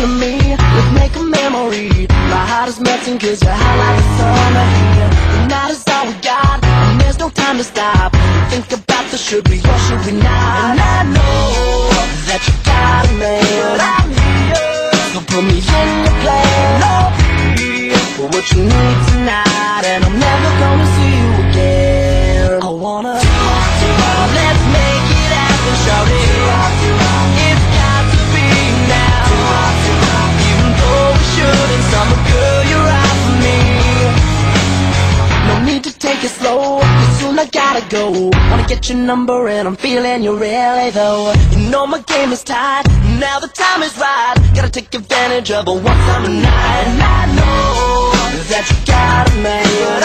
feeling me? Let's make a memory. My heart is melting cause you're hot like the summer here. The night is all we got, and there's no time to stop. Think about the should we or should we not. And I know that you got a man, I'm here, so put me in your plan. No, for what you need tonight, and I'm never gonna see you again. I wanna let's make it happen, shawty. It's got to be now. Even though we shouldn't, summer girl, you're right for me. No need to take it slow, cause soon I gotta go. Wanna get your number and I'm feeling you really though. You know my game is tight, now the time is right. Gotta take advantage of a one summer night. And I know that you got a man,